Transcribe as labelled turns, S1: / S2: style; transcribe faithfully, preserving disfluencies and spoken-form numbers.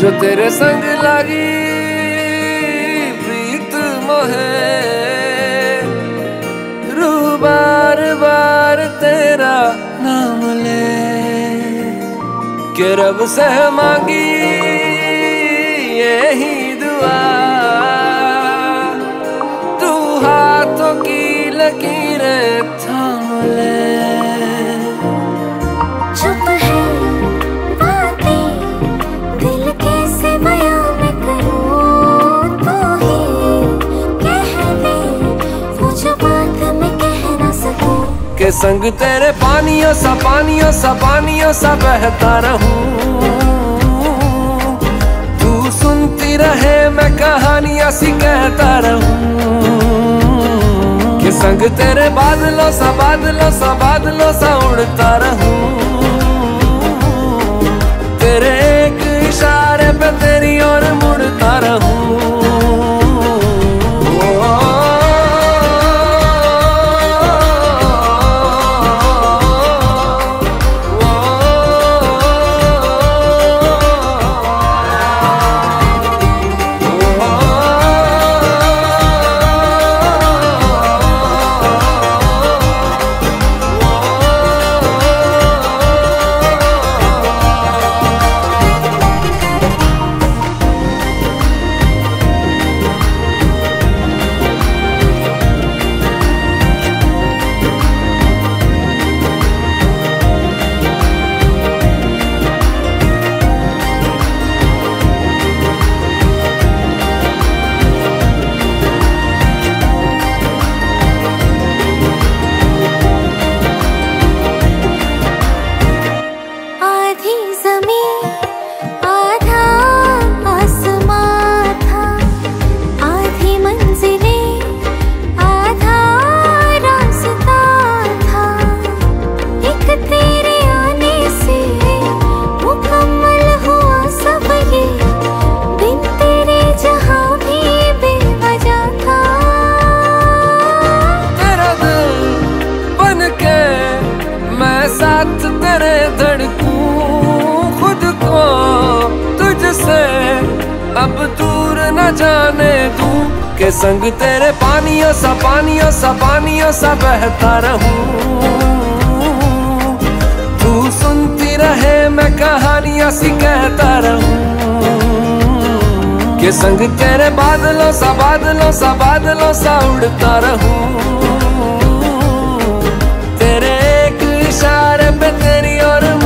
S1: जो तेरे संग लगी प्रीत मोहे, रू बार बार तेरा नाम ले के रब से मांगी यही दुआ, तू हाथों की लकीरें थाम ले।
S2: चुप है बातें दिल कैसे बयां मैं करूं, तो ही कह दे वो जो बात मैं कह ना सकूं।
S1: के संग तेरे पानियों सा पानियों सा पानियों सा बहता रहूं, तू सुनती रहे मैं कहानियां सी कहता रहूं। के संग तेरे बादलों सा बादलों सा बादलों सा उड़ता रहूं, तेरे एक इशारे पे तेरी ओर मुड़ता रहूं। साथ तेरे धड़कूं खुद को तुझसे अब दूर न जाने दूं, के संग तेरे पानियों सा पानियों सा पानियों सा बहता रहूं, तू सुनती रहे मैं कहानियां सी कहता रहूं। के संग तेरे बादलों सा बादलों सा बादलों सा उड़ता रहूं, तेरे एक इशारे पे तेरी और